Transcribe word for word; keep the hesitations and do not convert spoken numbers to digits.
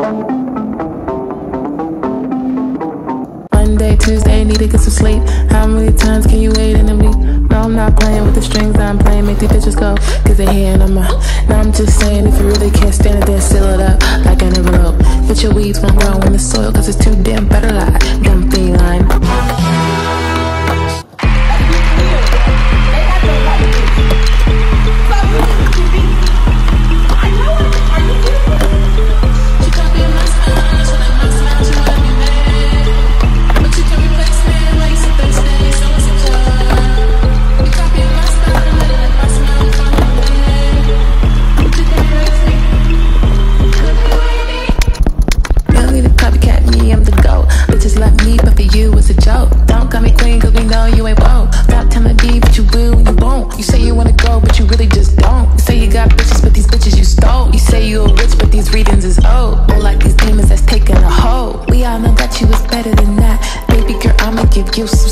Monday, Tuesday, need to get some sleep. How many times can you wait in a week? No, I'm not playing with the strings, I'm playing, make these bitches go, cause they're here and I'm out. Now I'm just saying, if you really can't stand it, then seal it up like an envelope. But your weeds won't grow in the soil, cause it's too damn better lie, dumb feline. You